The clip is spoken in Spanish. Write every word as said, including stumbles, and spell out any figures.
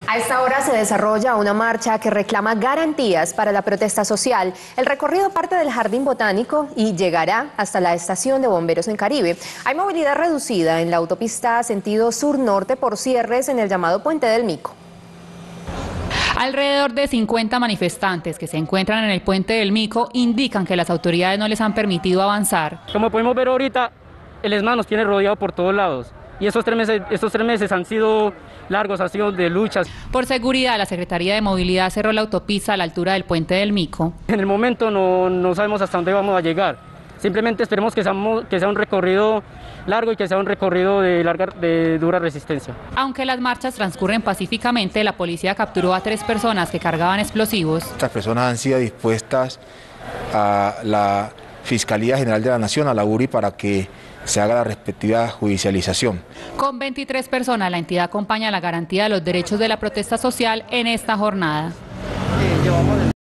A esta hora se desarrolla una marcha que reclama garantías para la protesta social. El recorrido parte del Jardín Botánico y llegará hasta la estación de bomberos en Caribe. Hay movilidad reducida en la autopista sentido sur-norte por cierres en el llamado Puente del Mico. Alrededor de cincuenta manifestantes que se encuentran en el Puente del Mico indican que las autoridades no les han permitido avanzar. Como podemos ver ahorita, el ESMAD nos tiene rodeado por todos lados. Y estos tres meses, estos tres meses han sido largos, han sido de luchas. Por seguridad, la Secretaría de Movilidad cerró la autopista a la altura del Puente del Mico. En el momento no, no sabemos hasta dónde vamos a llegar. Simplemente esperemos que sea, que sea un recorrido largo y que sea un recorrido de, larga, de dura resistencia. Aunque las marchas transcurren pacíficamente, la policía capturó a tres personas que cargaban explosivos. Estas personas han sido dispuestas a la Fiscalía General de la Nación, a la U R I, para que se haga la respectiva judicialización. Con veintitrés personas, la entidad acompaña la garantía de los derechos de la protesta social en esta jornada.